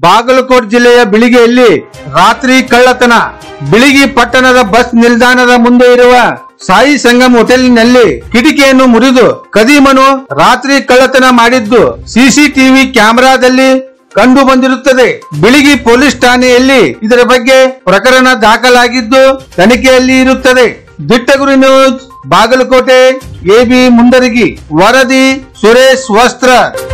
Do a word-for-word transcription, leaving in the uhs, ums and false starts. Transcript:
ಬಾಗಲಕೋಟೆ ಜಿಲ್ಲೆಯ ಬಿಳಿಗಿಯಲ್ಲಿ ರಾತ್ರಿ ಕಳ್ಳತನ. ಬಿಳಿಗಿ ಪಟ್ಟಣದ ಬಸ್ ನಿಲ್ದಾಣದ ಮುಂದೆ ಇರುವ ಸಾಯಿ ಸಂಗಮ್ ಹೋಟೆಲ್ನಲ್ಲಿ ಕಿಟಕಿಯನ್ನು ಮುರಿದು ಕದೀಮನು ರಾತ್ರಿ ಕಳ್ಳತನ ಮಾಡಿದ್ದು ಸಿಸಿಟಿವಿ ಕ್ಯಾಮೆರಾದಲ್ಲಿ ಕಂಡು ಬಂದಿರುತ್ತದೆ. ಬಿಳಿಗಿ ಪೊಲೀಸ್ ಠಾಣೆಯಲ್ಲಿ ಇದರ ಬಗ್ಗೆ ಪ್ರಕರಣ ದಾಖಲಾಗಿದ್ದು ತನಿಖೆಯಲ್ಲಿ ಇರುತ್ತದೆ. ದಿಟ್ಟ ಗುರಿ ನ್ಯೂಸ್, ಬಾಗಲಕೋಟೆ. ಎಬಿ ಮುಂಡರಗಿ. ವರದಿ ಸುರೇಶ್ ವಸ್ತ್ರ.